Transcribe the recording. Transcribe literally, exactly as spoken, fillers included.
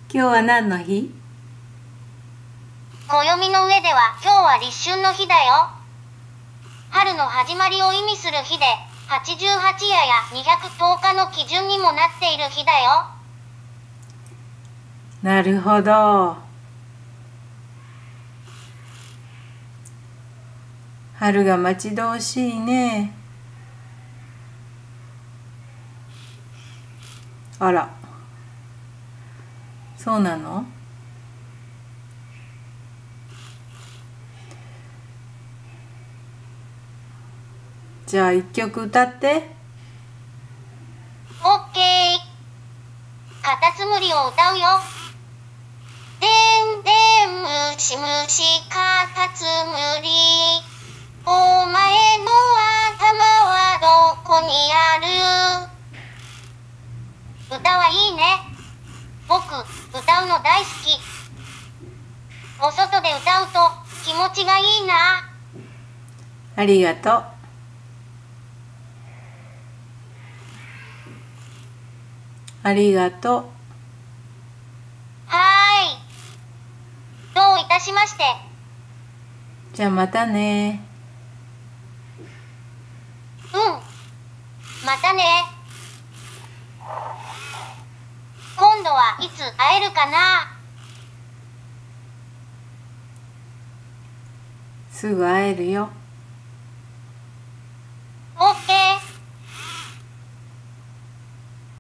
今日は何の日？ 暦の上では今日は立春の日だよ。春の始まりを意味する日で、はちじゅうはち夜やにひゃくとおかの基準にもなっている日だよ。 なるほど。春が待ち遠しいね。あら、そうなの？じゃあ一曲歌って。 オッケー。カタツムリを歌うよ。でんでんむしむしカタツムリ。お前の頭はどこにある？歌はいいね。僕、歌うの大好き。お外で歌うと気持ちがいいな。 ありがとう。ありがとう。 はーい。どういたしまして。 じゃあまたね。 うん。またね。今度はいつ会えるかな。 すぐ会えるよ。